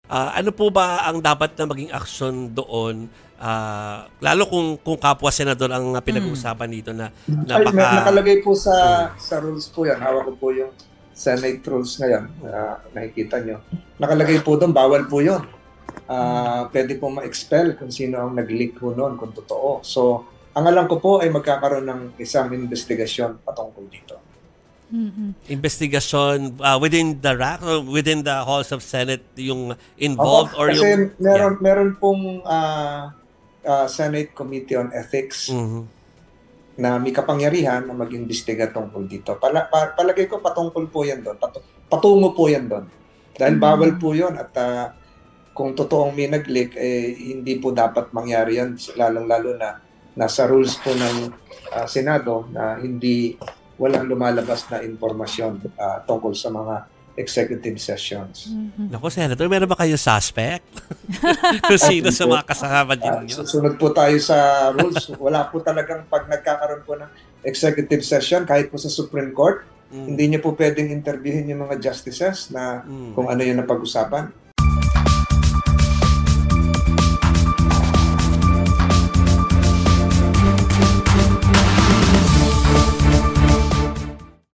Ano po ba ang dapat na maging aksyon doon? Lalo kung kapwa senador ang pinag-uusapan dito na Ay, napaka... nakalagay po sa rules po yan. Hawak ko po yung Senate rules ngayon. Nakikita nyo. Nakalagay po doon, bawal po yun. Pwede po ma-expel kung sino ang nag-leak po noon, kung totoo. So, ang alam ko po ay magkakaroon ng isang investigasyon patungkol dito. Investigasyon within the RAC or within the halls of Senate yung involved or kasi yung... meron pong Senate Committee on Ethics na may kapangyarihan na mag-imbestiga tungkol dito. Palagay ko patungkol po yan doon. Patungo po yan doon. Dahil bawal po yun at kung totoong may nag-leak, hindi po dapat mangyari yan, lalong-lalo na nasa rules po ng Senado na walang lumalabas na informasyon tungkol sa mga executive sessions. Naku, Senator, meron ba kayo suspect? Kung sino sa mga kasama din nyo? Susunod po tayo sa rules. Wala po talagang pag nagkakaroon po ng executive session, kahit po sa Supreme Court, hindi niyo po pwedeng interviewin yung mga justices na kung ano yung napag-usapan.